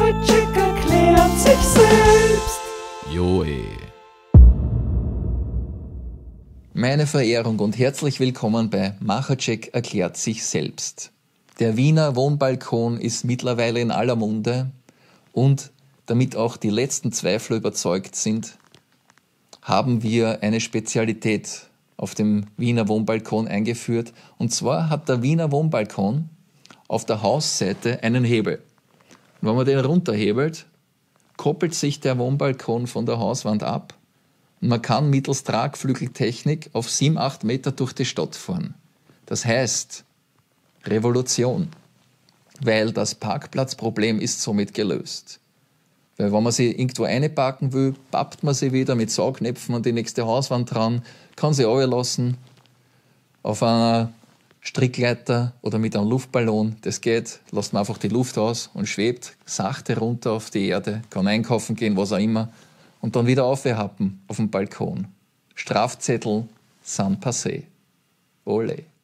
Machercheck erklärt sich selbst. Joe. Meine Verehrung und herzlich willkommen bei Machercheck erklärt sich selbst. Der Wiener Wohnbalkon ist mittlerweile in aller Munde und damit auch die letzten Zweifler überzeugt sind, haben wir eine Spezialität auf dem Wiener Wohnbalkon eingeführt. Und zwar hat der Wiener Wohnbalkon auf der Hausseite einen Hebel. Und wenn man den runterhebelt, koppelt sich der Wohnbalkon von der Hauswand ab und man kann mittels Tragflügeltechnik auf 7-8 Meter durch die Stadt fahren. Das heißt Revolution, weil das Parkplatzproblem ist somit gelöst. Weil wenn man sie irgendwo einparken will, pappt man sie wieder mit Saugnäpfen an die nächste Hauswand dran, kann sie runterlassen auf einer Strickleiter oder mit einem Luftballon. Das geht, lässt man einfach die Luft aus und schwebt sachte runter auf die Erde, kann einkaufen gehen, was auch immer, und dann wieder aufhappen auf dem Balkon. Strafzettel sind passé. Ole.